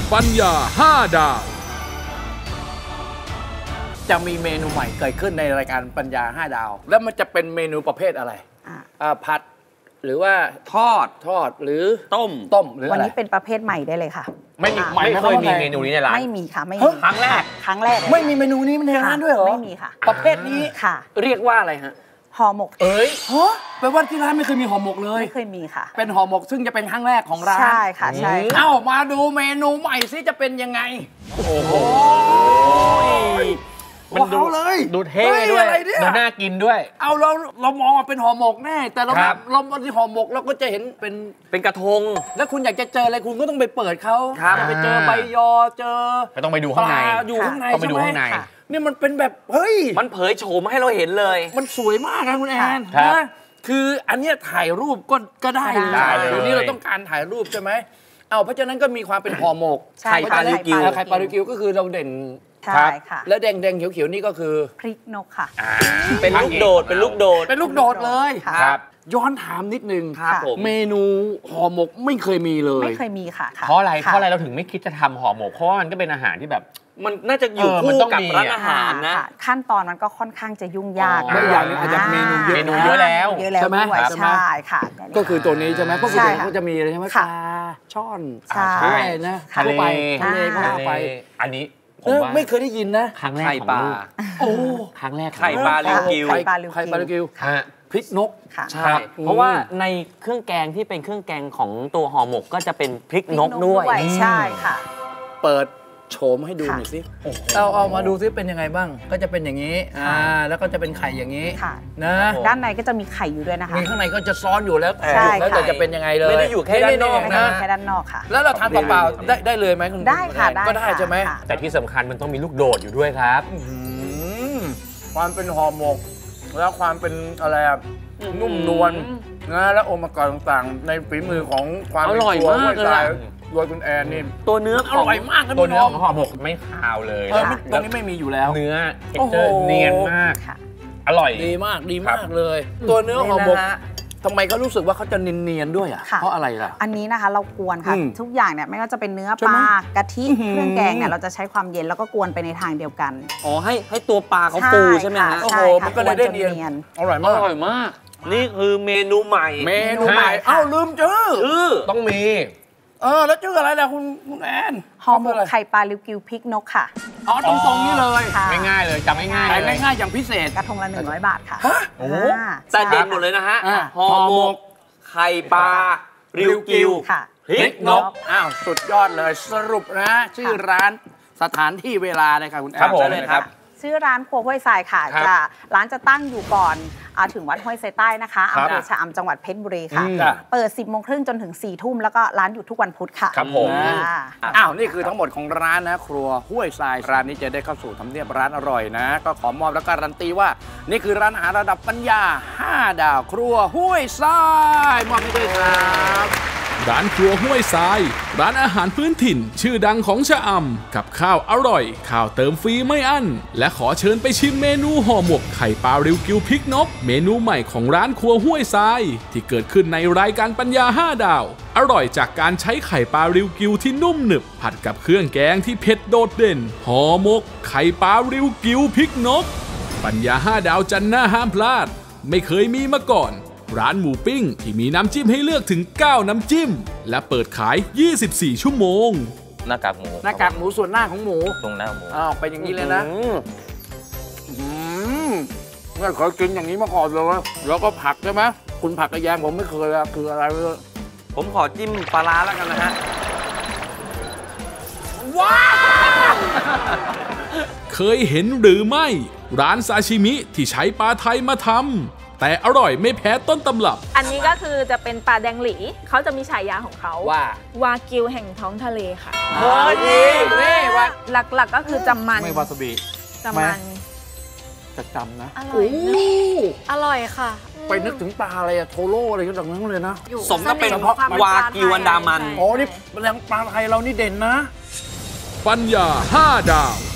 ปัญญา5 ดาวจะมีเมนูใหม่เกิดขึ้นในรายการปัญญา5 ดาว แล้วมันจะเป็นเมนูประเภทอะไรผัดหรือว่าทอดหรือต้มหรืออะไรวันนี้เป็นประเภทใหม่ได้เลยค่ะไม่เคยมีเมนูนี้ในร้านไม่มีค่ะไม่มีครั้งแรกไม่มีเมนูนี้ในร้านด้วยเหรอไม่มีค่ะประเภทนี้ค่ะเรียกว่าอะไรฮะห่อหมกแปลว่าที่ร้านไม่เคยมีห่อหมกเลยไม่เคยมีค่ะเป็นห่อหมกซึ่งจะเป็นครั้งแรกของร้านใช่ค่ะใช่มาดูเมนูใหม่ซิจะเป็นยังไงโอ้โหมันดูเท่ด้วยดูน่ากินด้วยเรามองว่าเป็นห่อหมกแน่แต่เราที่ห่อหมกเราก็จะเห็นเป็นกระทงแล้วคุณอยากจะเจออะไรคุณก็ต้องไปเปิดเขาไปเจอใบยอเจอต้องไปดูข้างในอยู่ข้างในต้องไปดูข้างในนี่มันเป็นแบบเฮ้ยมันเผยโฉมให้เราเห็นเลยมันสวยมากนะคุณแอนนะคืออันนี้ถ่ายรูปก็ได้เลยเดี๋ยวนี้เราต้องการถ่ายรูปใช่ไหมเพราะฉะนั้นก็มีความเป็นห่อหมกไข่ปลาริวกิวไข่ปลาริวกิวก็คือเราเด่นใช่ค่ะแล้วแดงเขียวๆนี่ก็คือพริกนกค่ะเป็นลูกโดดเลยครับย้อนถามนิดนึงเมนูห่อหมกไม่เคยมีเลยไม่เคยมีค่ะเพราะอะไรเราถึงไม่คิดจะทำห่อหมกเพราะมันก็เป็นอาหารที่แบบมันน่าจะอยู่คู่กับร้านอาหารนะขั้นตอนมันก็ค่อนข้างจะยุ่งยากไม่อย่างนี้อาจจะเมนูเยอะแล้วใช่ไหมใช่ค่ะก็คือตัวนี้ใช่ไหมเพราะเขาจะมีอะไรใช่ไหมปลาช่อนใช่นะทะเลไปอันนี้ไม่เคยได้ยินนะครั้งแรกของลูกครั้งแรกไข่ปลาริวกิวพริกนกใช่เพราะว่าในเครื่องแกงที่เป็นเครื่องแกงของตัวห่อหมกก็จะเป็นพริกนกด้วยใช่ค่ะเปิดโฉมให้ดูหน่อยสิเอามาดูซิเป็นยังไงบ้างก็จะเป็นอย่างนี้แล้วก็จะเป็นไข่อย่างนี้นะด้านในก็จะมีไข่อยู่ด้วยนะคะมีข้างในก็จะซ้อนอยู่แล้วแต่จะเป็นยังไงเลยไม่ได้อยู่แค่ด้านนอกนะแค่ด้านนอกค่ะแล้วเราทานเปล่าๆได้เลยไหมคุณได้ค่ะก็ได้ใช่ไหมแต่ที่สำคัญมันต้องมีลูกโดดอยู่ด้วยครับความเป็นห่อหมกแล้วความเป็นอะไรนุ่มนวลนะแล้วองค์ประกอบต่างๆในฝีมือของความอร่อยมากเลยโดยคุณแอนนี่ตัวเนื้ออร่อยมากนะตัวเนื้อของห่อหมกไม่คาวเลยตรงนี้ไม่มีอยู่แล้วเนื้อเท็กเจอร์เนียนมากอร่อยดีมากเลยตัวเนื้อห่อหมกทำไมเขารู้สึกว่าเขาจะเนียนๆด้วยเพราะอะไรล่ะอันนี้นะคะเรากวนค่ะทุกอย่างเนี่ยไม่ว่าจะเป็นเนื้อปลากะทิเครื่องแกงเนี่ยเราจะใช้ความเย็นแล้วก็กวนไปในทางเดียวกันให้ตัวปลาเขาฟูใช่ไหมฮะมันก็เลยได้เนียนอร่อยมากนี่คือเมนูใหม่ลืมชื่อต้องมีแล้วชื่ออะไรล่ะคุณแอนห่อหมกไข่ปลาริวกิวพริกนกค่ะตรงนี้เลยง่ายๆเลยจำง่ายๆอย่างพิเศษกระทงละ100 บาทค่ะแต่เด่นหมดเลยนะฮะห่อหมกไข่ปลาริวกิวพริกนกสุดยอดเลยสรุปนะชื่อร้านสถานที่เวลาเลยค่ะคุณแอนครับผมครับชื่อร้านครัวห้วยทรายค่ะร้านจะตั้งอยู่ก่อนถึงวัดห้วยทรายใต้นะคะอำเภอชะอำจังหวัดเพชรบุรีค่ะเปิด 10 โมงครึ่งจนถึง 4 ทุ่มแล้วก็ร้านอยู่ทุกวันพุธค่ะครับผมนี่คือทั้งหมดของร้านนะครัวห้วยทรายร้านนี้จะได้เข้าสู่ทำเนียบร้านอร่อยนะก็ขอมอบและการันตีว่านี่คือร้านอาหารระดับปัญญา5 ดาวครัวห้วยทรายมอบให้ด้วยครับร้านครัวห้วยทรายร้านอาหารพื้นถิ่นชื่อดังของชะอำกับข้าวอร่อยข้าวเติมฟรีไม่อั้นและขอเชิญไปชิมเมนูห่อหมกไข่ปลาริวกิวพริกนกเมนูใหม่ของร้านครัวห้วยทรายที่เกิดขึ้นในรายการปัญญา5 ดาวอร่อยจากการใช้ไข่ปลาริวกิวที่นุ่มหนึบผัดกับเครื่องแกงที่เผ็ดโดดเด่นห่อหมกไข่ปลาริวกิวพริกนกปัญญา5 ดาวจันทร์หน้าห้ามพลาดไม่เคยมีมาก่อนร้านหมูปิ้งที่มีน้ำจิ้มให้เลือกถึง9 น้ำจิ้มและเปิดขาย24 ชั่วโมงหน้ากากหมูส่วนหน้าของหมูตรงหน้าหมูเป็นอย่างนี้เลยนะไม่เคยกินอย่างนี้มาก่อนเลยแล้วก็ผักใช่ไหมคุณผักกระแยงผมไม่เคยคืออะไรเลยผมขอจิ้มปลาร้าแล้วกันนะฮะว้าวเคยเห็นหรือไม่ร้านซาชิมิที่ใช้ปลาไทยมาทำแต่อร่อยไม่แพ้ต้นตำรับอันนี้ก็คือจะเป็นปลาแดงหลีเขาจะมีฉายาของเขาว่าวากิวแห่งท้องทะเลค่ะนี่ว่าหลักๆก็คือจำมันไม่วาซาบิจำมันจะจำนะอร่อยค่ะไปนึกถึงปลาอะไรโทโร่อะไรก็ดังนั้นเลยนะสมก็เป็นวากิวอันดามันนี่ปลาไทยเรานี่เด่นนะปัญญา5 ดาว